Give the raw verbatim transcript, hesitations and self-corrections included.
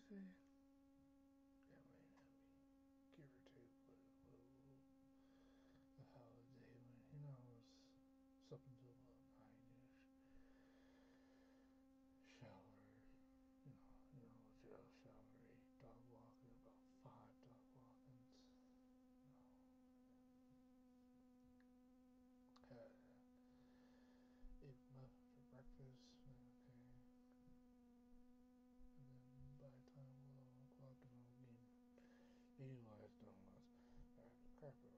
coffee. I mean, I mean, give or take what, what, what, how the day went. You know, it was, it's up until about nine-ish. Shower, you know, you know, jail shower, eight dog walking, about five dog walkings. You know, had ate muffin for breakfast. Okay, and then by the time eleven o'clock, you know, being utilized on was I had to crap